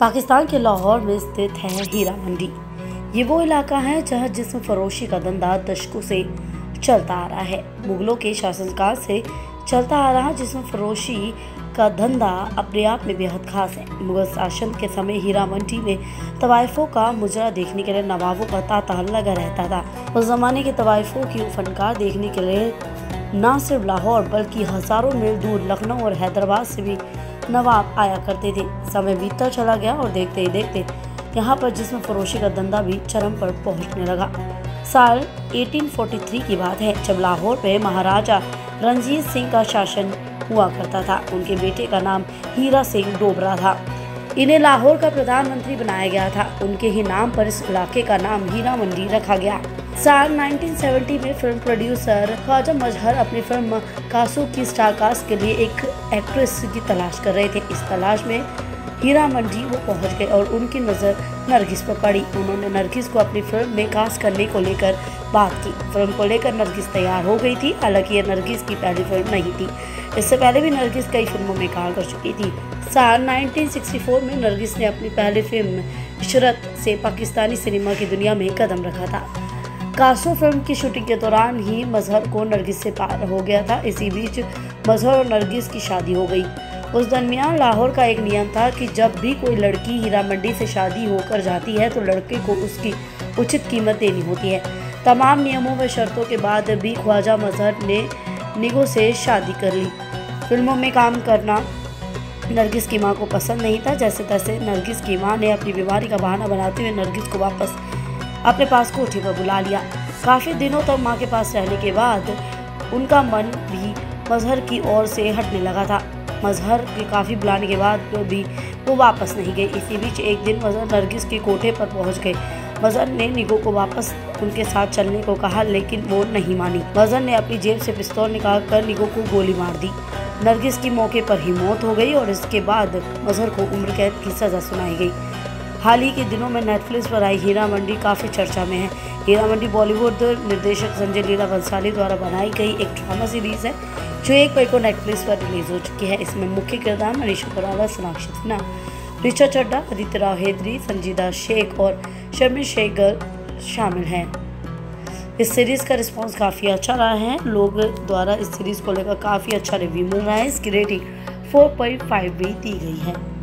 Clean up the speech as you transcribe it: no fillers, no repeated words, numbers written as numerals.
पाकिस्तान के लाहौर में स्थित है हीरा मंडी। ये वो इलाका है जहां जिस्म फरोशी का धंधा दशकों से चलता आ रहा है। मुगलों के शासनकाल से चलता आ रहा जिस्म फरोशी का धंधा अपने आप में बेहद खास है। मुगल शासन के समय हीरा मंडी में तवाइफों का मुजरा देखने के लिए नवाबों का तांता लगा रहता था। उस जमाने के तवाइफों की फनकार देखने के लिए न सिर्फ लाहौर बल्कि हजारों मील दूर लखनऊ और हैदराबाद से भी नवाब आया करते थे। समय बीतता चला गया और देखते ही देखते यहाँ पर जिस्म फरोशी का धंधा भी चरम पर पहुँचने लगा। साल 1843 की बात है, जब लाहौर पे महाराजा रणजीत सिंह का शासन हुआ करता था। उनके बेटे का नाम हीरा सिंह डोबरा था। इन्हें लाहौर का प्रधानमंत्री बनाया गया था। उनके ही नाम पर इस इलाके का नाम हीरा मंडी रखा गया। साल 1970 में फिल्म प्रोड्यूसर ख्वाजा मजहर अपनी फिल्म कासू की स्टार कास्ट के लिए एक एक्ट्रेस की तलाश कर रहे थे। इस तलाश में हीरा मंडी वो पहुंच गए और उनकी नज़र नरगिस पर पड़ी। उन्होंने नरगिस को अपनी फिल्म में कास्ट करने को लेकर बात की। फिल्म को लेकर नरगिस तैयार हो गई थी। हालांकि ये नरगिस की पहली फिल्म नहीं थी। इससे पहले भी नरगिस कई फिल्मों में काम कर चुकी थी। साल 1964 में नरगिस ने अपनी पहली फिल्म इशरत से पाकिस्तानी सिनेमा की दुनिया में कदम रखा था। कासो फिल्म की शूटिंग के दौरान ही मजहर को नरगिस से प्यार हो गया था। इसी बीच मजहर और नरगिस की शादी हो गई। उस दरमियान लाहौर का एक नियम था कि जब भी कोई लड़की हीरा मंडी से शादी होकर जाती है तो लड़के को उसकी उचित कीमत देनी होती है। तमाम नियमों व शर्तों के बाद भी ख्वाजा मजहर ने निगो से शादी कर ली। फिल्मों में काम करना नरगिस की मां को पसंद नहीं था। जैसे तैसे नरगिस की मां ने अपनी बीमारी का बहाना बनाते हुए नरगिस को वापस अपने पास कोठी पर बुला लिया। काफ़ी दिनों तक मां के पास रहने के बाद उनका मन भी मजहर की ओर से हटने लगा था। मजहर के काफ़ी बुलाने के बाद भी वो वापस नहीं गए। इसी बीच एक दिन मजहर नरगिस के कोठे पर पहुंच गए। मजहर ने निगो को वापस उनके साथ चलने को कहा, लेकिन वो नहीं मानी। मजहर ने अपनी जेब से पिस्तौल निकाल कर निगो को गोली मार दी। नरगिस की मौके पर ही मौत हो गई और इसके बाद मजहर को उम्र कैद की सज़ा सुनाई गई। हाल ही के दिनों में नेटफ्लिक्स पर आई हीरा मंडी काफ़ी चर्चा में है। हीरा मंडी बॉलीवुड निर्देशक संजय लीला बंसाली द्वारा बनाई गई एक ड्रामा सीरीज़ है जो 1 मई को नेटफ्लिक्स पर रिलीज हो चुकी है। इसमें मुख्य किरदार मनीषा कोइराला, सोनाक्षी सिन्हा, ऋचा चड्ढा, आदित्य राव हैदरी, संजीदा शेख और शर्मी शेखर शामिल हैं। इस सीरीज़ का रिस्पांस काफ़ी अच्छा रहा है। लोग द्वारा इस सीरीज़ को लेकर काफ़ी अच्छा रिव्यू मिल रहा है। इसकी रेटिंग 4.5 भी दी गई है।